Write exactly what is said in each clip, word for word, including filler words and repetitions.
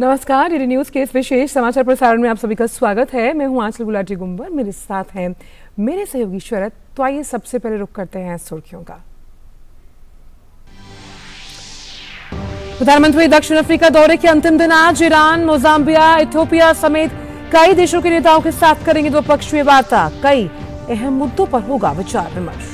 नमस्कार, DD news के इस विशेष समाचार प्रसारण में आप सभी का स्वागत है। मैं हूं आंचल गुलाटी गुंबर, मेरे साथ हैं मेरे सहयोगी शरद। तो आइए सबसे पहले रुख करते हैं सुर्खियों का। प्रधानमंत्री दक्षिण अफ्रीका दौरे के अंतिम दिन आज ईरान, मोजाम्बिया, इथियोपिया समेत कई देशों के नेताओं के साथ करेंगे द्विपक्षीय वार्ता। कई अहम मुद्दों पर होगा विचार विमर्श।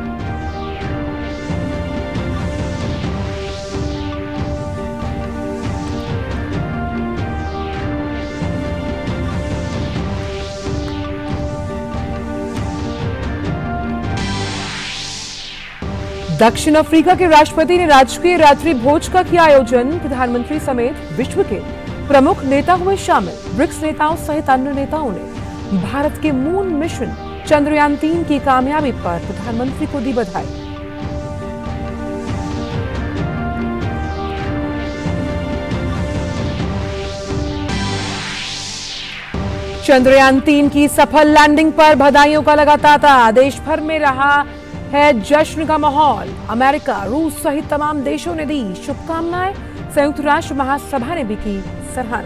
दक्षिण अफ्रीका के राष्ट्रपति ने राजकीय रात्रि भोज का किया आयोजन। प्रधानमंत्री समेत विश्व के प्रमुख नेता हुए शामिल। ब्रिक्स नेताओं सहित अन्य नेताओं ने भारत के मून मिशन चंद्रयान तीन की कामयाबी पर प्रधानमंत्री को दी बधाई। चंद्रयान तीन की सफल लैंडिंग पर बधाइयों का लगा तांता। देश भर में रहा है जश्न का माहौल। अमेरिका, रूस सहित तमाम देशों ने दी शुभकामनाएं। संयुक्त राष्ट्र महासभा ने भी की सराहना।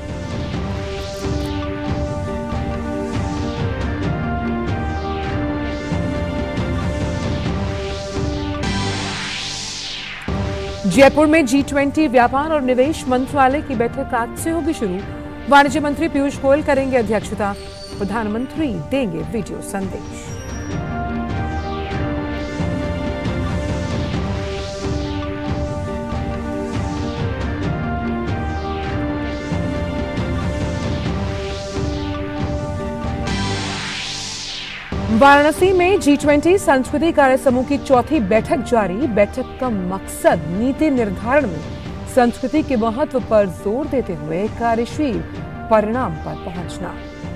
जयपुर में जी ट्वेंटी व्यापार और निवेश मंत्रालय की बैठक आज से होगी शुरू। वाणिज्य मंत्री पीयूष गोयल करेंगे अध्यक्षता। प्रधानमंत्री देंगे वीडियो संदेश। वाराणसी में जी ट्वेंटी संस्कृति कार्य समूह की चौथी बैठक जारी। बैठक का मकसद नीति निर्धारण में संस्कृति के महत्व पर जोर देते हुए कार्यशील परिणाम पर पहुंचना।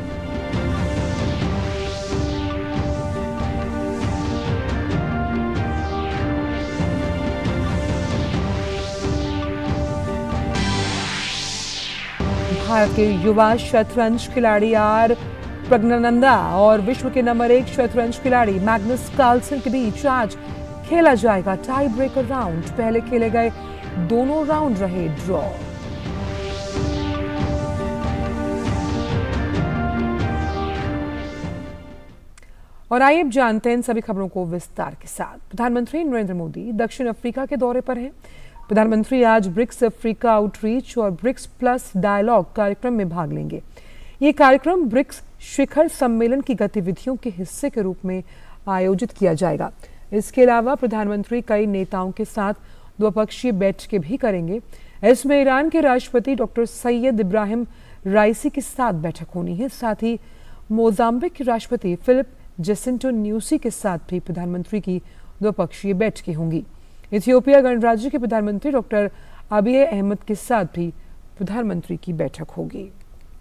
भारत के युवा शतरंज खिलाड़ी आर प्रज्ञानंदा और विश्व के नंबर एक शतरंज खिलाड़ी मैग्नस कार्लसन के बीच आज खेला जाएगा टाई ब्रेकर राउंड। पहले खेले गए दोनों राउंड रहे ड्रॉ। और आइए अब जानते हैं इन सभी खबरों को विस्तार के साथ। प्रधानमंत्री नरेंद्र मोदी दक्षिण अफ्रीका के दौरे पर हैं। प्रधानमंत्री आज ब्रिक्स अफ्रीका आउटरीच और ब्रिक्स प्लस डायलॉग कार्यक्रम में भाग लेंगे। ये कार्यक्रम ब्रिक्स शिखर सम्मेलन की गतिविधियों के हिस्से के रूप में आयोजित किया जाएगा। इसके अलावा प्रधानमंत्री कई नेताओं के साथ द्विपक्षीय बैठकें भी करेंगे। इसमें ईरान के राष्ट्रपति डॉक्टर सैयद इब्राहिम राइसी के साथ बैठक होनी है। साथ ही मोजाम्बिक के राष्ट्रपति फिलिप जेसिंटो न्यूसी के साथ भी प्रधानमंत्री की द्विपक्षीय बैठकें होंगी। इथियोपिया गणराज्य के प्रधानमंत्री डॉक्टर अबिय अहमद के साथ भी प्रधानमंत्री की बैठक होगी।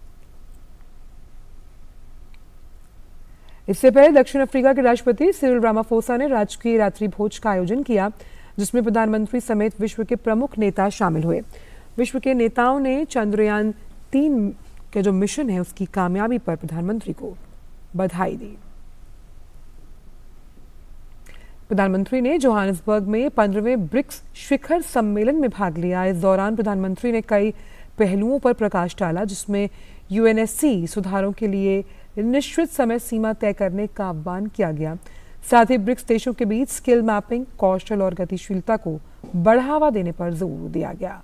इससे पहले दक्षिण अफ्रीका के राष्ट्रपति सिरिल रामाफोसा ने राजकीय रात्रि भोज का आयोजन किया, जिसमें प्रधानमंत्री समेत विश्व के प्रमुख नेता शामिल हुए। विश्व के नेताओं ने चंद्रयान तीन के जो मिशन है उसकी कामयाबी पर प्रधानमंत्री को बधाई दी। प्रधानमंत्री ने जोहानिसबर्ग में पंद्रहवें ब्रिक्स शिखर सम्मेलन में भाग लिया। इस दौरान प्रधानमंत्री ने कई पहलुओं पर प्रकाश डाला, जिसमें यूएनएससी सुधारों के लिए निश्चित समय सीमा तय करने का आह्वान किया गया। साथ ही ब्रिक्स देशों के बीच स्किल मैपिंग, कौशल और गतिशीलता को बढ़ावा देने पर जोर दिया गया।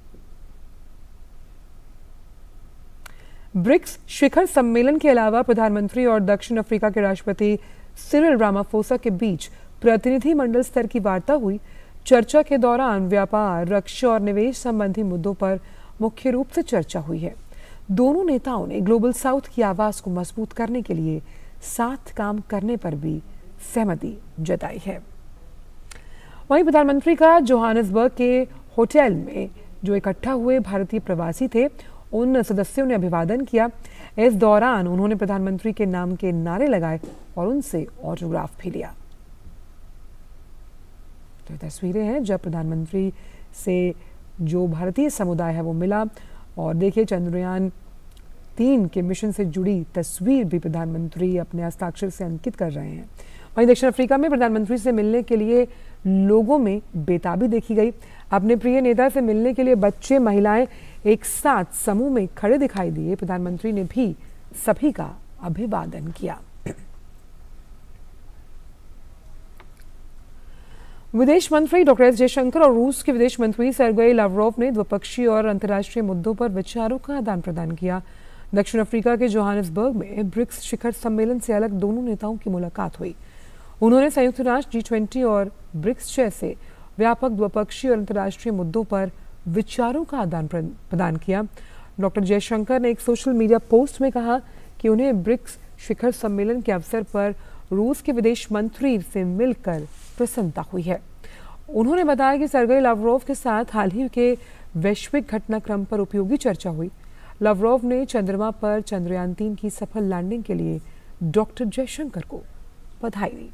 ब्रिक्स शिखर सम्मेलन के अलावा प्रधानमंत्री और दक्षिण अफ्रीका के राष्ट्रपति सिरिल रामाफोसा के बीच प्रतिनिधि मंडल स्तर की वार्ता हुई। चर्चा के दौरान व्यापार, रक्षा और निवेश संबंधी मुद्दों पर मुख्य रूप से चर्चा हुई है। दोनों नेताओं ने ग्लोबल साउथ की आवाज को मजबूत करने के लिए साथ काम करने पर भी सहमति जताई है। वहीं प्रधानमंत्री का जोहानिसबर्ग के होटल में जो इकट्ठा हुए भारतीय प्रवासी थे, उन सदस्यों ने अभिवादन किया। इस दौरान उन्होंने प्रधानमंत्री के नाम के नारे लगाए और उनसे ऑटोग्राफ भी लिया। तो ये तस्वीरें हैं जब प्रधानमंत्री से जो भारतीय समुदाय है वो मिला। और देखिए, चंद्रयान तीन के मिशन से जुड़ी तस्वीर भी प्रधानमंत्री अपने हस्ताक्षर से अंकित कर रहे हैं। वहीं दक्षिण अफ्रीका में प्रधानमंत्री से मिलने के लिए लोगों में बेताबी देखी गई। अपने प्रिय नेता से मिलने के लिए बच्चे महिलाएं एक साथ समूह में खड़े दिखाई दिए। प्रधानमंत्री ने भी सभी का अभिवादन किया। विदेश मंत्री डॉक्टर एस जयशंकर और रूस के विदेश मंत्री सर्गेई लावरोव ने द्विपक्षीय और अंतर्राष्ट्रीय मुद्दों पर विचारों का आदान प्रदान किया। दक्षिण अफ्रीका के जोहानिसबर्ग में ब्रिक्स शिखर सम्मेलन से अलग दोनों नेताओं की मुलाकात हुई। उन्होंने संयुक्त राष्ट्र, जी ट्वेंटी और ब्रिक्स जैसे व्यापक द्विपक्षीय और अंतर्राष्ट्रीय मुद्दों पर विचारों का आदान प्रदान किया। डॉक्टर जयशंकर ने एक सोशल मीडिया पोस्ट में कहा कि उन्हें ब्रिक्स शिखर सम्मेलन के अवसर पर रूस के विदेश मंत्री से मिलकर प्रसन्नता हुई है। उन्होंने बताया कि सर्गेई लावरोव के साथ हाल ही के वैश्विक घटनाक्रम पर उपयोगी चर्चा हुई। लावरोव ने चंद्रमा पर चंद्रयान तीन की सफल लैंडिंग के लिए डॉक्टर जयशंकर को बधाई दी।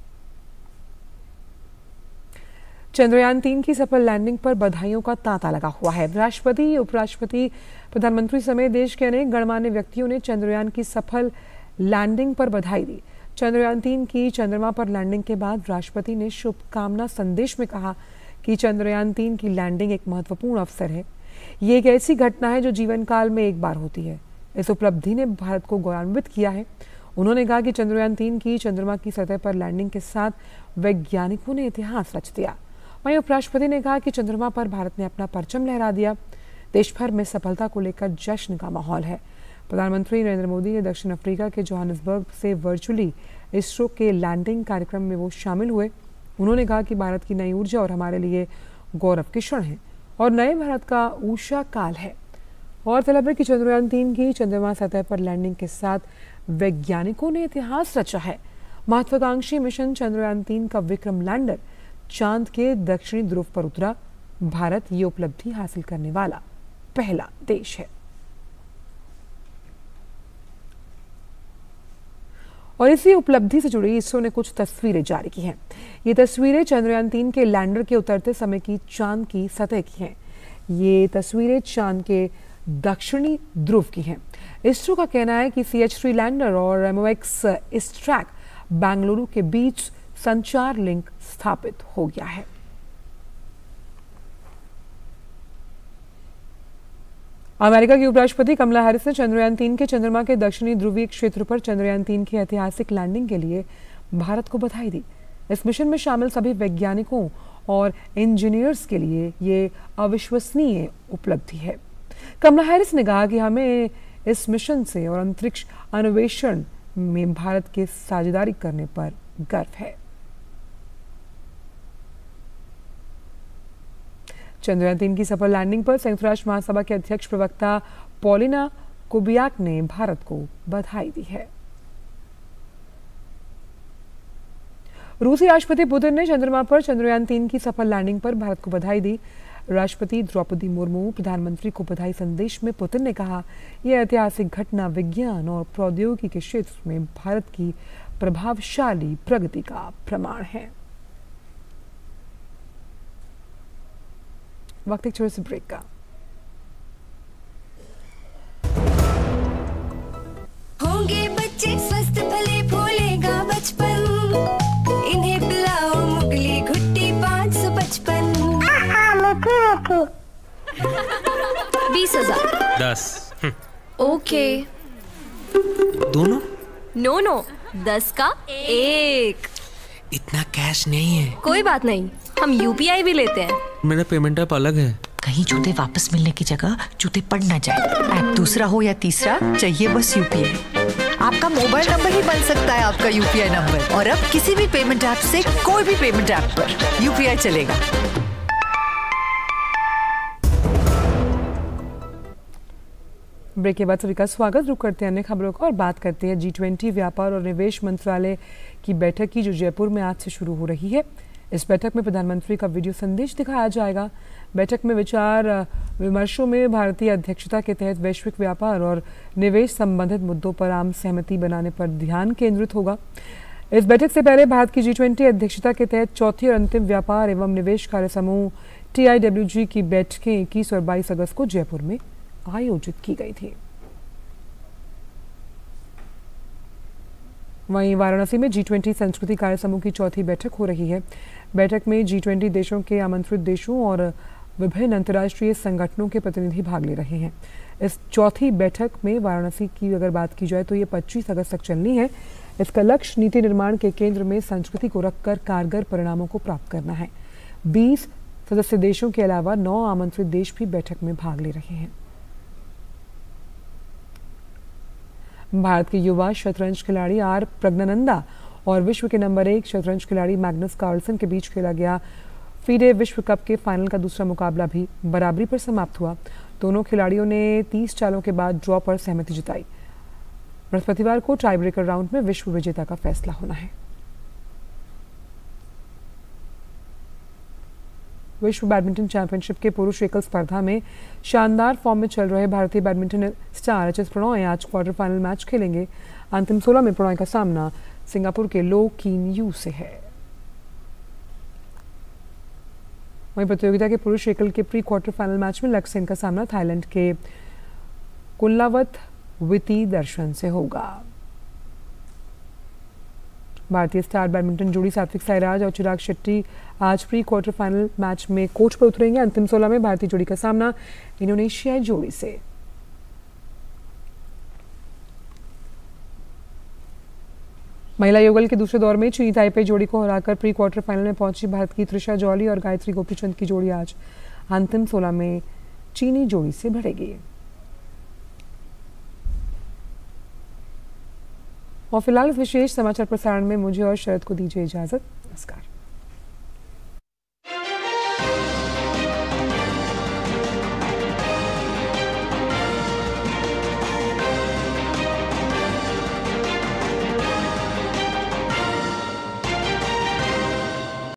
चंद्रयान तीन की सफल लैंडिंग पर बधाइयों का तांता लगा हुआ है। राष्ट्रपति, उपराष्ट्रपति, प्रधानमंत्री समेत देश के अनेक गणमान्य व्यक्तियों ने चंद्रयान की सफल लैंडिंग पर बधाई दी। चंद्रयान तीन की चंद्रमा पर लैंडिंग के बाद राष्ट्रपति ने शुभकामना संदेश में कहा कि चंद्रयान तीन की लैंडिंग एक महत्वपूर्ण अवसर है। ये एक ऐसी घटना है जो जीवन काल में एक बार होती है। इस उपलब्धि ने भारत को गौरवान्वित किया है। उन्होंने कहा कि चंद्रयान तीन की चंद्रमा की सतह पर लैंडिंग के साथ वैज्ञानिकों ने इतिहास रच दिया। वहीं उपराष्ट्रपति ने कहा कि चंद्रमा पर भारत ने अपना परचम लहरा दिया। देश भर में सफलता को लेकर जश्न का माहौल है। प्रधानमंत्री नरेंद्र मोदी ने दक्षिण अफ्रीका के जोहानिसबर्ग से वर्चुअली इसरो के लैंडिंग कार्यक्रम में वो शामिल हुए। उन्होंने कहा कि भारत की नई ऊर्जा और हमारे लिए गौरव के क्षण है और नए भारत का ऊषा काल है। और तलब है कि चंद्रयान तीन की चंद्रमा सतह पर लैंडिंग के साथ वैज्ञानिकों ने इतिहास रचा है। महत्वाकांक्षी मिशन चंद्रयान तीन का विक्रम लैंडर चांद के दक्षिणी ध्रुव पर उतरा। भारत ये उपलब्धि हासिल करने वाला पहला देश है। और इसी उपलब्धि से जुड़ी इसरो ने कुछ तस्वीरें जारी की हैं। ये तस्वीरें चंद्रयान तीन के लैंडर के उतरते समय की चांद की सतह की हैं। ये तस्वीरें चांद के दक्षिणी ध्रुव की हैं। इसरो का कहना है कि सी एच थ्री लैंडर और M O X ISTRAC Bengaluru के बीच संचार लिंक स्थापित हो गया है। अमेरिका की उपराष्ट्रपति कमला हैरिस ने चंद्रयान तीन के चंद्रमा के दक्षिणी ध्रुवीय क्षेत्र पर चंद्रयान तीन की ऐतिहासिक लैंडिंग के लिए भारत को बधाई दी। इस मिशन में शामिल सभी वैज्ञानिकों और इंजीनियर्स के लिए ये अविश्वसनीय उपलब्धि है। कमला हैरिस ने कहा कि हमें इस मिशन से और अंतरिक्ष अन्वेषण में भारत के साझेदारी करने पर गर्व है। चंद्रयान तीन की सफल लैंडिंग पर संयुक्त राष्ट्र महासभा के अध्यक्ष प्रवक्ता पॉलिना कुबियाक ने भारत को बधाई दी है। रूसी राष्ट्रपति पुतिन ने चंद्रमा पर चंद्रयान तीन की सफल लैंडिंग पर भारत को बधाई दी। राष्ट्रपति द्रौपदी मुर्मू प्रधानमंत्री को बधाई संदेश में पुतिन ने कहा, यह ऐतिहासिक घटना विज्ञान और प्रौद्योगिकी के क्षेत्र में भारत की प्रभावशाली प्रगति का प्रमाण है। वक्त एक छोटे से ब्रेक का। होंगे बच्चे स्वस्थ भले फूलेगा बचपन, इन्हें पिलाओ मुगली घुट्टी पाँच सौ पचपन। बीस हजार दस ओके दोनों नो नो दस का एक। इतना कैश नहीं है। कोई बात नहीं, हम यू पी आई भी लेते हैं। मेरा पेमेंट ऐप अलग है। कहीं जूते वापस मिलने की जगह जूते पड़ ना जाए। ऐप दूसरा हो या तीसरा, चाहिए बस यू पी आई। आपका मोबाइल नंबर ही बन सकता है आपका यू पी आई नंबर। और अब किसी भी पेमेंट ऐप से कोई भी पेमेंट ऐप पर यू पी आई चलेगा। ब्रेक के बाद सभी का स्वागत। रुक करते हैं अन्य खबरों का और बात करते हैं जी ट्वेंटी व्यापार और निवेश मंत्रालय की बैठक की, जो जयपुर में आज से शुरू हो रही है। इस बैठक में प्रधानमंत्री का वीडियो संदेश दिखाया जाएगा। बैठक में विचार विमर्शों में भारतीय अध्यक्षता के तहत वैश्विक व्यापार और निवेश संबंधित मुद्दों पर आम सहमति बनाने पर ध्यान केंद्रित होगा। इस बैठक से पहले भारत की जी ट्वेंटी अध्यक्षता के तहत चौथी और अंतिम व्यापार एवं निवेश कार्य समूह टी आई डब्ल्यू जी की बैठकें इक्कीस और बाईस अगस्त को जयपुर में आयोजित की गई थी। वहीं वाराणसी में जी ट्वेंटी संस्कृति कार्य समूह की चौथी बैठक हो रही है। बैठक में जी ट्वेंटी देशों के आमंत्रित देशों और विभिन्न अंतर्राष्ट्रीय संगठनों के प्रतिनिधि भाग ले रहे हैं। इस चौथी बैठक में वाराणसी की अगर बात की जाए तो ये पच्चीस अगस्त तक चलनी है। इसका लक्ष्य नीति निर्माण के केंद्र में संस्कृति को रखकर कारगर परिणामों को प्राप्त करना है। बीस सदस्य देशों के अलावा नौ आमंत्रित देश भी बैठक में भाग ले रहे हैं। भारत के युवा शतरंज खिलाड़ी आर प्रज्ञानंदा और विश्व के नंबर एक शतरंज खिलाड़ी मैग्नस कार्लसन के बीच खेला गया फीडे विश्व कप के फाइनल का दूसरा मुकाबला भी बराबरी पर समाप्त हुआ। दोनों खिलाड़ियों ने तीस चालों के बाद ड्रॉ पर सहमति जताई। बृहस्पतिवार को टाई ब्रेकर राउंड में विश्व विजेता का फैसला होना है। विश्व बैडमिंटन चैंपियनशिप के पुरुष एकल स्पर्धा में शानदार फॉर्म में चल रहे भारतीय badminton star H S Prannoy आज क्वार्टर फाइनल मैच खेलेंगे। अंतिम सोलह में प्रणॉय का सामना सिंगापुर के लो कीन यू से है। वहीं प्रतियोगिता के पुरुष एकल के प्री क्वार्टर फाइनल मैच में लक्ष्य सेन का सामना थाईलैंड के कुल्लावत विति दर्शन से होगा। भारतीय स्टार बैडमिंटन जोड़ी सात्विक साईराज और चिराग शेट्टी आज प्री क्वार्टर फाइनल मैच में कोर्ट पर उतरेंगे। अंतिम सोलह में भारतीय जोड़ी का सामना इंडोनेशियाई जोड़ी से। महिला युगल के दूसरे दौर में चीनी ताइपे जोड़ी को हराकर प्री क्वार्टर फाइनल में पहुंची भारत की त्रिशा जॉली और गायत्री गोपीचंद की जोड़ी आज अंतिम सोलह में चीनी जोड़ी से भिड़ेगी। और फिलहाल इस विशेष समाचार प्रसारण में मुझे और शरद को दीजिए इजाजत। नमस्कार।